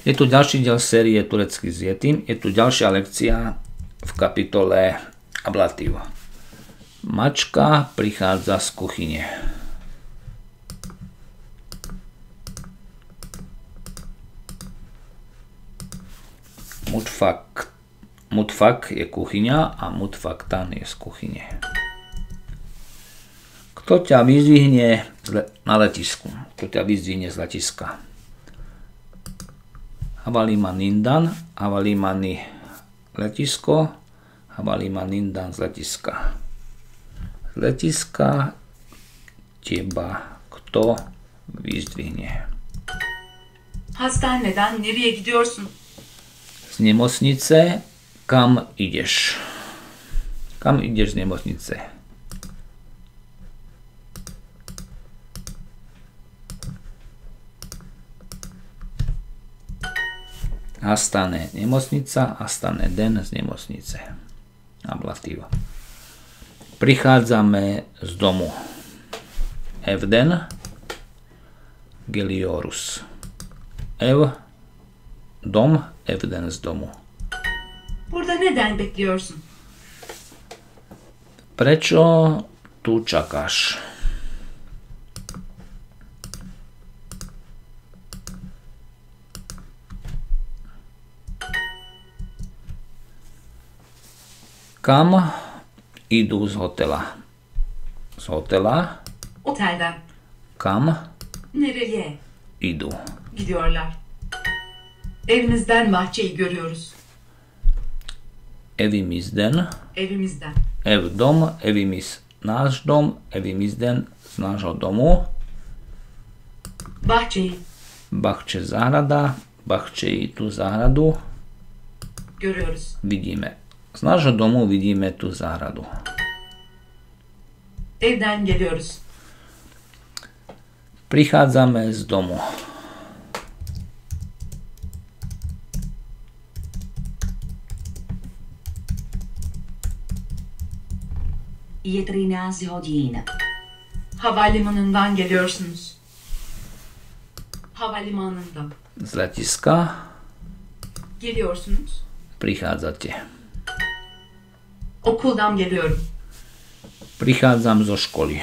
Je tu ďalší diel série Turecký s Yetim. Je tu ďalšia lekcia v kapitole ablatív. Mačka prichádza z kuchyne. Mutfak je kuchyňa a mutfaktan je z kuchyne. Kto ťa vyzdvihne na letisku? Kto ťa vyzdvihne z letiska? Havalimanindan, havalimani letisko, havalimanindan z letiska. Z letiska teba kto vyzdvihne? Hastaneden nereye gidiyorsun? Z nemocnice kam ideš? Kam ideš z nemocnice? Hastane nemocnica, hastane den z nemocnice. Ablatív. Prichádzame z domu. Evden, geliorus. Dom, evden z domu. Burada neden bekliyorsun? Prečo tu čakáš? Kam idú z hotela? Z hotela? Otelden. Kam Nereye idú? gidiyorlar? Evimizden bahçeyi görüyoruz. Evimizden. Evimizden. Ev dom, evimiz náš dom, evimizden z nášho domu. Bahçeyi Bahče záhrada, bahčeji tú záhradu görüyoruz. vidíme. Z nášho domu vidíme tú záhradu. Evden geliyoruz. Prichádzame z domu. Je 13 hodin. Havalimanından geliyorsunuz. Havalimanından. Z letiska Geliyorsunuz. prichádzate. Okuldan geliyorum. Prichádzam zo školy.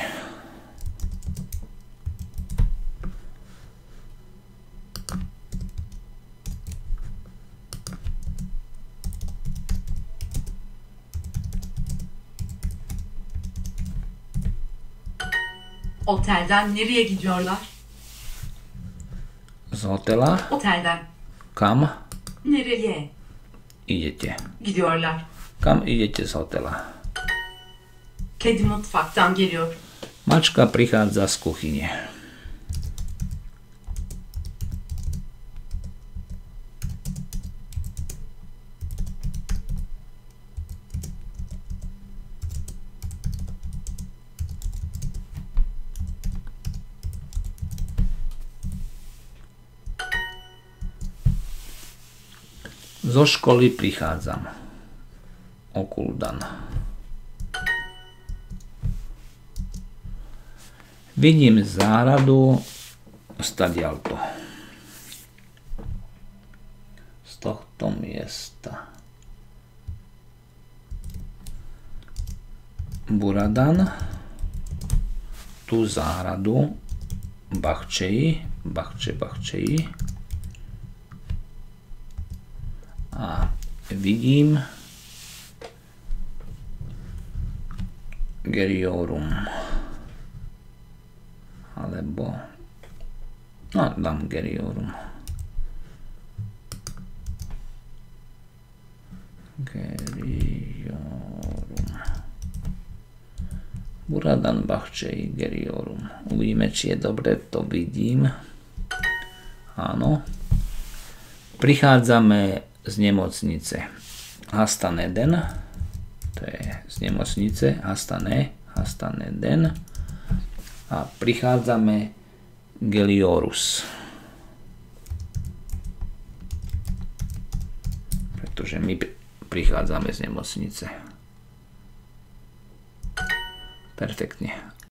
Otelden nereye gidiyorlar? Z hotela Otelden kam nereye idete? gidiyorlar? Kam idete z hotela? Kedi mutfaktan geliyor. Mačka prichádza z kuchyne. Zo školy prichádzam. Okuldan. Vidím záhradu stadialto. Z tohto miesta. Buradan. Tú záhradu. Bahčeji. Bahčeji. A vidím Geriorum. Alebo dám Geriorum. Buradan Bahčeji Geriorum. Uvidíme, či je dobre, to vidím. Áno. Prichádzame z nemocnice. Hastaneden. To je z nemocnice. Hastaneden. A prichádzame Geliorus. Pretože my prichádzame z nemocnice. Perfektne.